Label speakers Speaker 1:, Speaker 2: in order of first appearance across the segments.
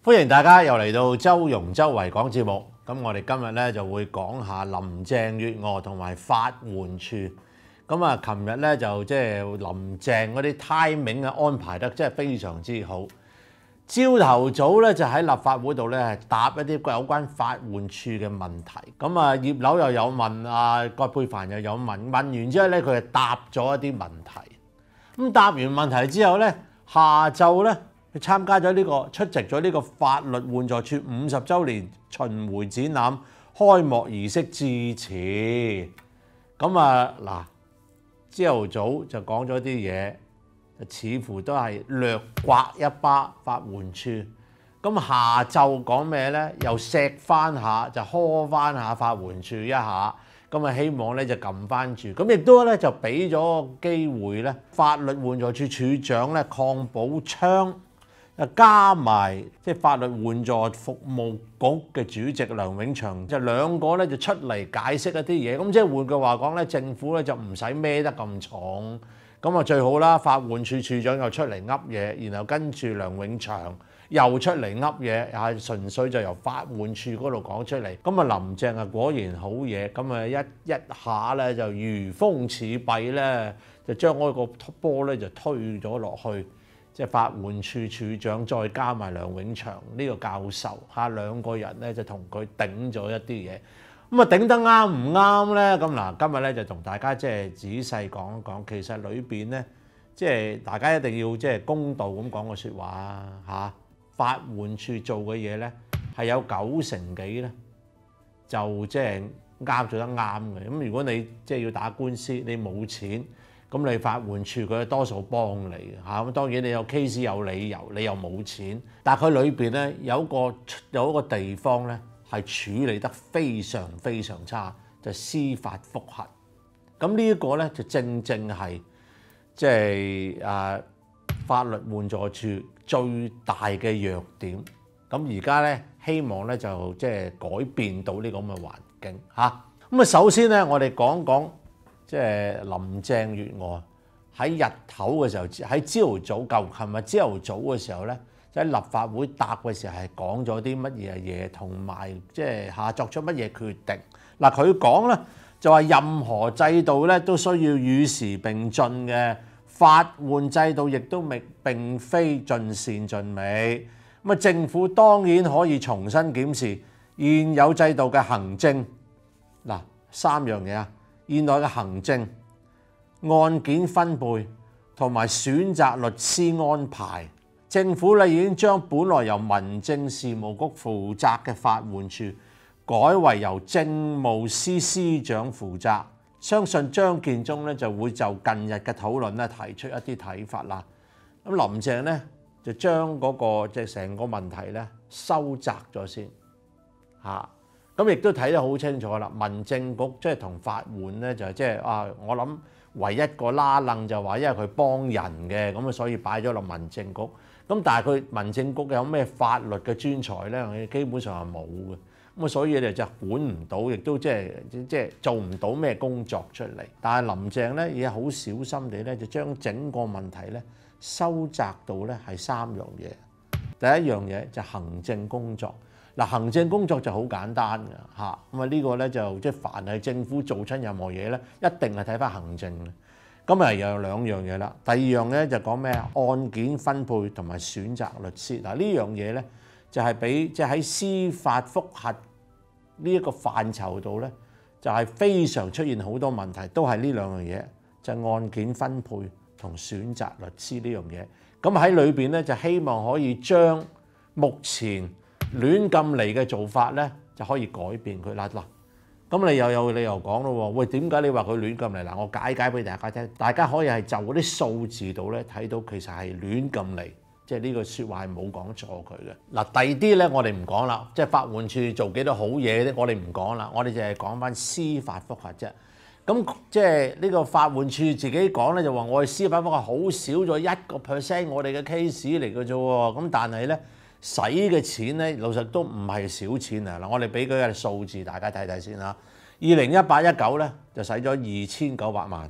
Speaker 1: 歡迎大家又嚟到周容周圍講節目。咁我哋今日咧就會講下林鄭月娥同埋法援處。咁啊，琴日咧就即係林鄭嗰啲 timing 嘅安排得真係非常之好。朝頭早咧就喺立法會度咧答一啲有關法援處嘅問題。咁啊，葉劉又有問，葛珮帆又有問，問完之後咧佢就答咗一啲問題。咁答完問題之後咧，下晝咧佢參加咗出席咗呢個法律援助處50週年巡迴展覽開幕儀式致辭。咁啊嗱，朝頭早就講咗啲嘢，似乎都係略刮一巴法援處。咁下晝講咩咧？又錫翻下，就呵翻下法援處一下。咁啊，希望咧就撳翻住。咁亦都咧就俾咗機會咧，法律援助處處長咧鄺寶昌，加埋即係法律援助服務局嘅主席梁永祥，就兩個咧就出嚟解釋一啲嘢。咁即係換句話講咧，政府咧就唔使孭得咁重。咁啊最好啦，法援處處長又出嚟噏嘢，然後跟住梁永祥又出嚟噏嘢，係純粹就由法援處嗰度講出嚟。咁啊林鄭啊果然好嘢，咁啊一下咧就如風似弊咧，就將嗰個波咧就推咗落去，即係法援處處長再加埋梁永祥呢個教授嚇兩個人咧就同佢頂咗一啲嘢。咁啊頂得啱唔啱咧？咁嗱，今日咧就同大家即係仔細講一講，其實裏邊咧即係大家一定要即係公道咁講個説話嚇。法援處做嘅嘢咧係有90%幾咧就即係啱做得啱嘅。咁如果你即係要打官司，你冇錢，咁你法援處佢多數幫你嘅嚇。咁當然你有 case 有理由，你又冇錢，但係佢裏邊咧有一個地方咧係處理得非常非常差，就係司法覆核。咁呢一個咧就正係即係法律援助處最大嘅弱點。咁而家咧希望咧就即係改變到呢個咁嘅環境嚇。咁啊首先咧我哋講講即係林鄭月娥喺日頭嘅時候，喺朝頭早琴日朝頭早嘅時候咧，喺立法會答嘅時候係講咗啲乜嘢嘢，同埋即係作出乜嘢決定。嗱佢講咧就話任何制度咧都需要與時並進嘅。法援制度亦都並非盡善盡美，咁啊政府當然可以重新檢視現有制度嘅行政。嗱三樣嘢啊，現在嘅行政、案件分配同埋選擇律師安排。政府咧已經將本來由民政事務局負責嘅法援處改為由政務司司長負責。相信張建宗咧就會就近日嘅討論咧提出一啲睇法啦。咁林鄭咧就將嗰個即係成個問題咧收窄咗先嚇。咁亦都睇得好清楚啦。民政局即係同法援咧就即係我諗唯一個拉楞就話因為佢幫人嘅，咁啊所以擺咗落民政局。咁但係佢民政局有咩法律嘅專才咧？基本上係冇嘅。咁啊，所以你就管唔到，亦都即係做唔到咩工作出嚟。但係林鄭咧，亦好小心地咧，就將整個問題咧收窄到咧係3樣嘢。第一樣嘢就行政工作。嗱，行政工作就好簡單㗎嚇。咁啊，呢個咧就即係凡係政府做親任何嘢咧，一定係睇翻行政嘅。咁啊，又有2樣嘢啦。第二樣咧就講咩啊？案件分配同埋選擇律師。嗱，呢樣嘢咧就係俾即係喺司法覆核呢一個範疇度咧，就係非常出現好多問題，都係呢2樣嘢，就係案件分配同選擇律師呢樣嘢。咁喺裏邊咧就希望可以將目前亂咁嚟嘅做法咧，就可以改變佢啦。嗱，咁你又有理由講咯喎，喂，點解你話佢亂咁嚟？嗱，我解俾大家聽，大家可以係就嗰啲數字度咧睇到其實係亂咁嚟。即係呢個説話係冇講錯佢嘅。嗱，第二啲咧我哋唔講啦，即係法援處做幾多好嘢咧，我哋唔講啦，我哋就係講翻司法覆核啫。咁即係呢個法援處自己講咧，就話我哋司法覆核好少咗1%，我哋嘅 case 嚟嘅啫喎。咁但係咧使嘅錢咧，老實都唔係少錢啊。嗱，我哋俾佢嘅數字大家睇睇先啦。2018-19咧就使咗2900萬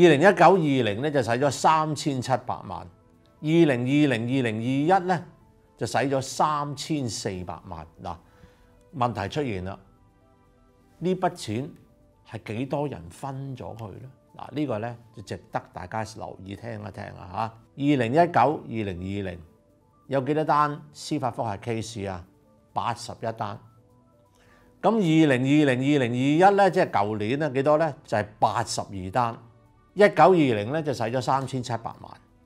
Speaker 1: ，2019-20咧就使咗3700萬。2020-2021咧就使咗3400萬。嗱，問題出現啦，呢筆錢係幾多人分咗佢咧？嗱，呢個咧就值得大家留意聽一聽啊嚇。2019、2020有幾多單司法覆核 case 啊？81單。咁2020、2021咧，即係舊年咧幾多咧？就係82單。1920咧就使咗3700萬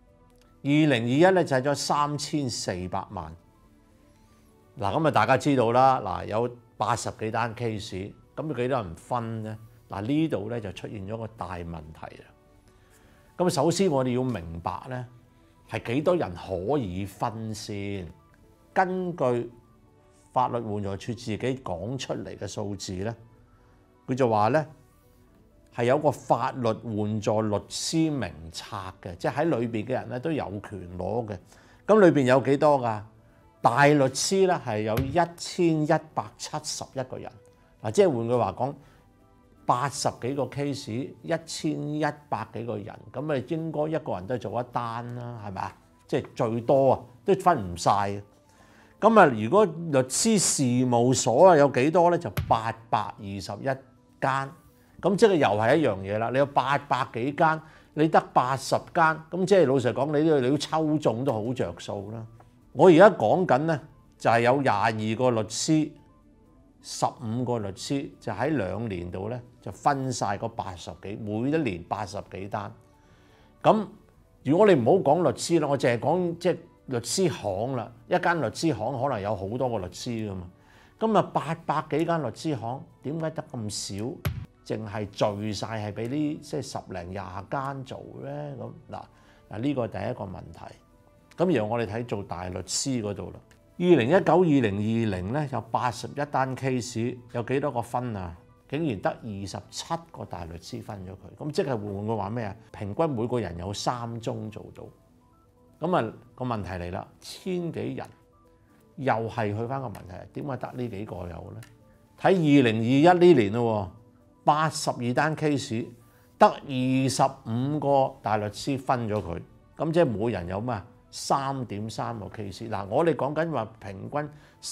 Speaker 1: ，2021咧就使咗3400萬。嗱，咁啊大家知道啦，嗱有80幾單 case， 咁有幾多人分咧？嗱，呢度咧就出現咗個大問題啦。咁首先我哋要明白咧，係幾多人可以分先？根據法律援助署自己講出嚟嘅數字咧，佢就話咧係有個法律援助律師名冊嘅，即係喺裏邊嘅人咧都有權攞嘅。咁裏邊有幾多㗎？大律師咧係有1171個人。嗱，即係換句話講，80幾個 case， 1100幾個人，咁咪應該一個人都做一單啦，係咪啊？即係最多啊，都分唔晒嘅。咁啊，如果律師事務所啊有幾多咧？就821間。咁即係又係一樣嘢啦。你有800幾間，你得80間，咁即係老實講，你要抽中都好着數啦。我而家講緊咧，就係有22個律師，15個律師就喺2年度咧就分晒嗰80幾，每一年80幾單。咁如果你唔好講律師啦，我淨係講即係律師行啦。一間律師行可能有好多個律師噶嘛。咁啊800幾間律師行，點解得咁少？淨係聚晒係俾呢即係10零20間做咧？咁嗱呢個第一個問題。咁然後我哋睇做大律師嗰度啦。2019、2020咧有81單 case， 有幾多個分啊？竟然得27個大律師分咗佢。咁即係換句話咩啊？平均每個人有3宗做到。咁啊個問題嚟啦，1000幾人又係去翻個問題，點解得呢幾個有咧？睇2021呢年咯，82單 case， 得25個大律師分咗佢。咁即係每人有咩啊？3.3個 case。嗱，我哋講緊話平均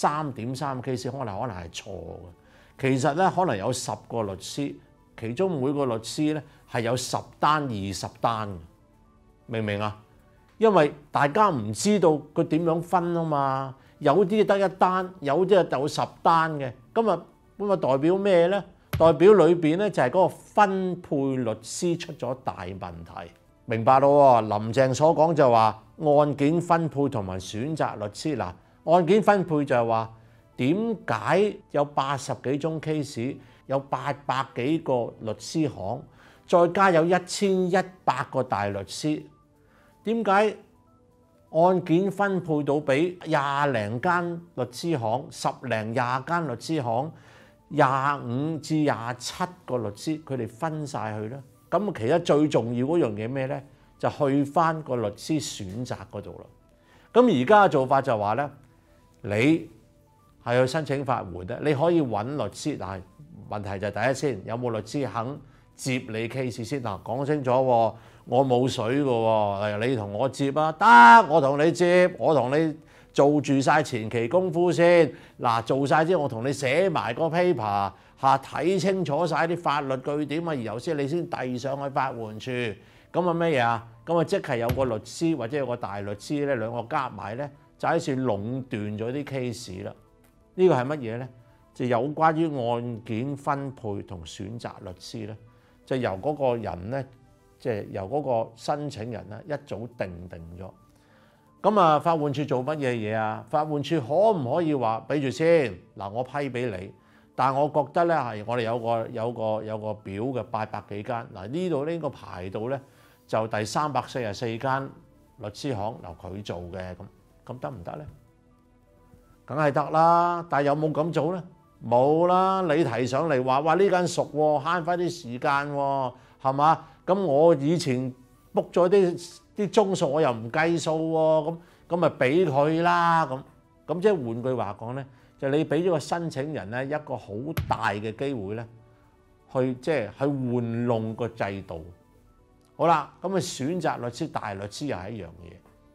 Speaker 1: 3.3 個 case，可能係錯嘅。其實咧，可能有10個律師，其中每個律師咧係有10單、20單嘅，明唔明啊？因為大家唔知道佢點樣分啊嘛，有啲得1單，有啲就有10單嘅。咁啊代表咩咧？代表裏邊咧就係嗰個分配律師出咗大問題。明白咯喎，林鄭所講就話案件分配同埋選擇律師。嗱，案件分配就係話點解有80幾宗 case， 有800幾個律師行，再加有1100個大律師，點解案件分配到俾20零間律師行、10零20間律師行、25至27個律師，佢哋分晒去咧？咁其實最重要嗰樣嘢咩咧？就去翻個律師選擇嗰度啦。咁而家嘅做法就話咧，你係去申請法援咧，你可以揾律師，但係問題就係第一先，有冇律師肯接你 case 先？嗱，講清楚喎，我冇水㗎喎，你同我接啊？得，我同你接，我同你做住晒前期功夫先。嗱，做晒之後，我同你寫埋個 paper 嚇，睇清楚晒啲法律據點啊，然後先你先遞上去法援處。咁啊咩嘢啊？咁啊即係有個律師或者有個大律師咧，兩個夾埋咧，就喺處壟斷咗啲 case 啦。呢個係乜嘢咧？就有關於案件分配同選擇律師咧，就由嗰個人咧，即係由嗰個申請人咧一早定咗。咁啊，法援處做乜嘢嘢啊？法援處可唔可以話俾住先？嗱，我批俾你，但係我覺得咧係我哋有個表嘅800幾間。嗱，呢度呢個排到咧就第344間律師行由佢做嘅，咁得唔得咧？梗係得啦，但係有冇咁做咧？冇啦，你提上嚟話哇呢間熟喎，慳翻啲時間喎，係嘛？咁我以前 book 咗啲鐘數，我又唔計數喎，咁咪俾佢啦，咁即係換句話講咧，就你俾咗個申請人咧一個好大嘅機會咧，去玩弄個制度。好啦，咁啊選擇律師、大律師又係一樣嘢。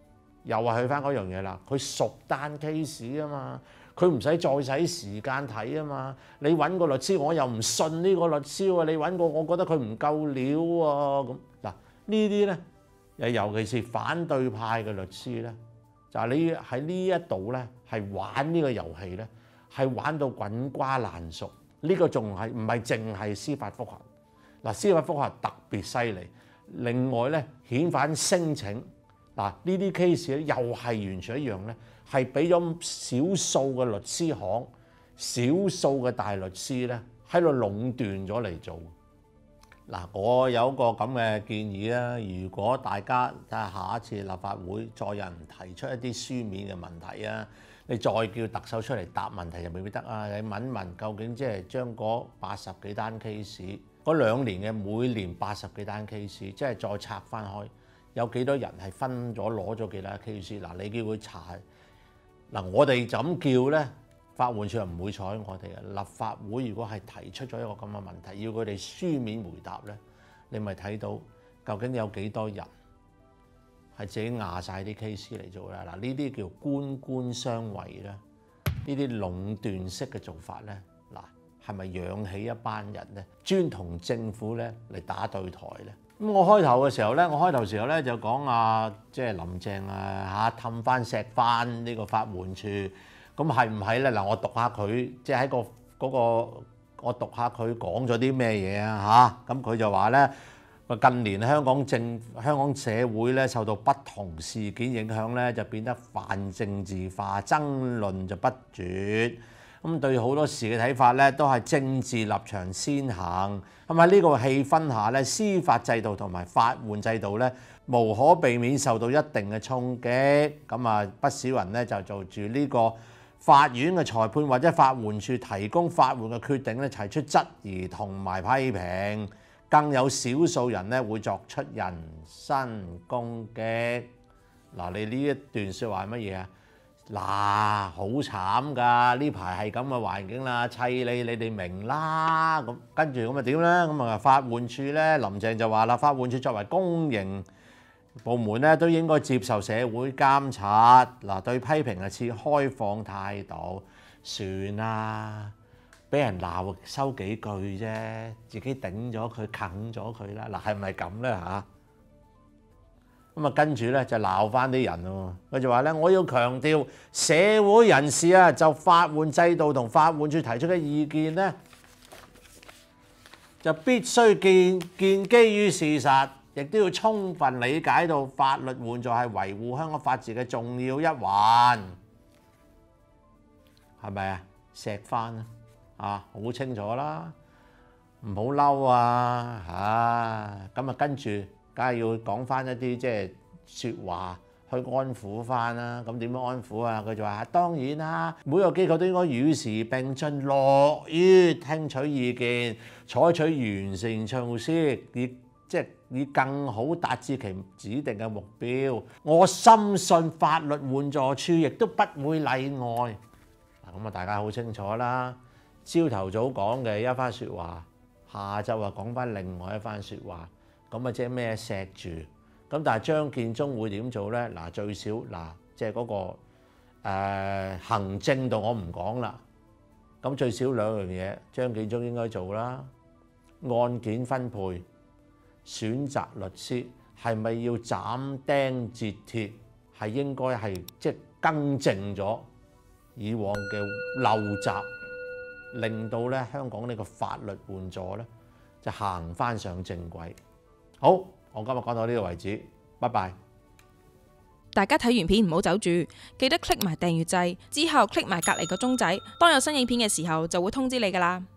Speaker 1: 又係去翻嗰樣嘢啦。佢熟單 case 啊嘛，佢唔使再使時間睇啊嘛。你揾個律師，我又唔信呢個律師喎。你揾個，我覺得佢唔夠料喎。咁嗱，呢啲咧，又尤其是反對派嘅律師咧，就係你喺呢一度咧，係玩呢個遊戲咧，係玩到滾瓜爛熟。呢個仲係唔係淨係司法覆核？嗱，司法覆核特別犀利。另外咧，遣返聲請嗱呢啲 case 咧，又係完全一樣咧，係俾咗少數嘅律師行、少數嘅大律師咧喺度壟斷咗嚟做。嗱，我有個咁嘅建議啦，如果大家睇下下一次立法會再有人提出一啲書面嘅問題啊，你再叫特首出嚟答問題就未必得啊！你問問究竟即係將嗰80幾單 case， 嗰2年嘅每年80幾單 case， 即係再拆翻開，有幾多人係分咗攞咗幾多 case？ 嗱，你叫佢查嗱，我哋就咁叫咧，法援處又唔會睬我哋嘅。立法會如果係提出咗一個咁嘅問題，要佢哋書面回答咧，你咪睇到究竟有幾多人係自己壓晒啲 case 嚟做啦。嗱，呢啲叫官官相衛咧，呢啲壟斷式嘅做法咧，嗱，係咪養起一班人咧，專同政府咧嚟打對台咧？咁我開頭嘅時候咧，就講即係林鄭氹翻錫翻呢個法援處。咁係唔係咧？嗱，我讀下佢，即係喺嗰個我讀下佢講咗啲咩嘢啊嚇。咁佢就話咧，近年香港社會咧受到不同事件影響咧，就變得泛政治化，爭論就不絕。咁對好多事嘅睇法咧，都係政治立場先行。咁喺呢個氣氛下咧，司法制度同埋法援制度咧，無可避免受到一定嘅衝擊。咁不少人咧就做住呢個法院嘅裁判或者法援處提供法援嘅決定咧，提出質疑同埋批評，更有少數人咧會作出人身攻擊。嗱，你呢一段説話係乜嘢啊？嗱，好慘㗎！呢排係咁嘅環境啦，砌你哋明啦。咁跟住咁點咧？咁法援處咧，林鄭就話啦，法援處作為公營部門咧，都應該接受社會監察。嗱，對批評係持開放態度。算啦，俾人鬧收幾句啫，自己頂咗佢，啃咗佢啦。嗱，係咪咁咧嚇？咁跟住咧就鬧翻啲人咯。佢就話咧，我要強調社會人士就法援制度同法援處提出嘅意見咧，就必須建基於事實，亦都要充分理解到法律援助係維護香港法治嘅重要一環，係咪啊？錫翻好清楚啦，唔好嬲啊！咁跟住梗係要講翻一啲即係説話去安撫翻啦。咁點樣安撫啊？佢就話當然啦，每個機構都應該與時並進，樂於聽取意見，採取完善措施，以更好達至其指定嘅目標。我深信法律援助處亦都不會例外。咁大家好清楚啦。朝頭早講嘅一番説話，下晝講翻另外一番説話。咁即係咩錫住？咁但係張建宗會點做咧？嗱，最少即係嗰個行政度我唔講啦。咁最少2樣嘢，張建宗應該做啦。案件分配、選擇律師，係咪要斬釘截鐵？係應該係即係更正咗以往嘅陋習，令到咧香港呢個法律援助咧就行翻上正軌。好，我今日講到呢個為止，拜拜。
Speaker 2: 大家睇完片唔好走住，記得 click 埋訂閱掣，之後 click 埋隔離個鐘仔，當有新影片嘅時候就會通知你㗎喇。